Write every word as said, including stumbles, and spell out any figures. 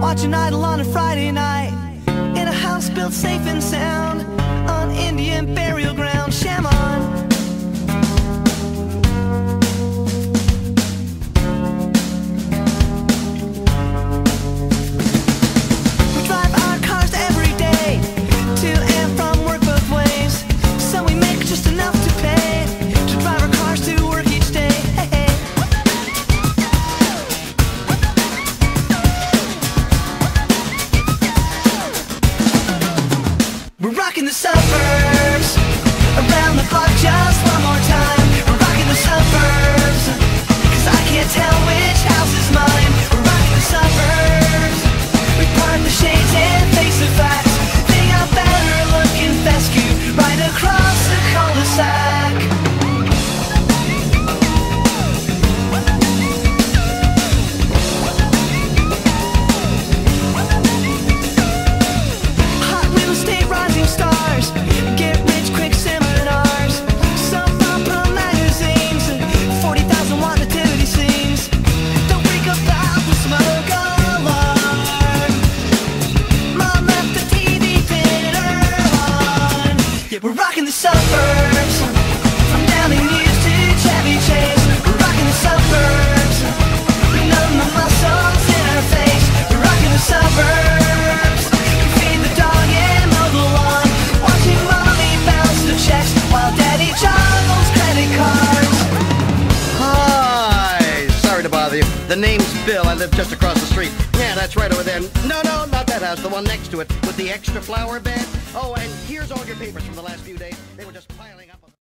watching Idol on a Friday night, in a house built safe and sound, on Indian burial ground. Sham on. We drive our cars every day, to and from work both ways, so we make just enough to pay to drive our cars to work each day. Hey, hey. We're rocking the suburbs, around the block just one more time. We're rocking the suburbs, cause I can't tell which house is mine. We're rocking the suburbs, we part the shades and face the facts. They got better looking fescue right across the cul-de-sac. Hot real estate rising stars, get rich quick seminars, soap opera magazines, forty thousand watt nativity scenes. Don't freak about the smoke alarm. Mom left the T V dinner on. Yeah, we're rocking the suburbs, from Downing News to Chevy Chase. We're rocking the suburbs, we numb the muscles in our face. We're rocking the suburbs, we feed the dog and mow the lawn, watching mommy bounce the checks while daddy juggles credit cards. Hi, sorry to bother you. The name's Bill. I live just across the street. Yeah, that's right over there. No, no, not that house. The one next to it with the extra flower bed. Oh, and here's all your papers from the last few days. They were just piling up.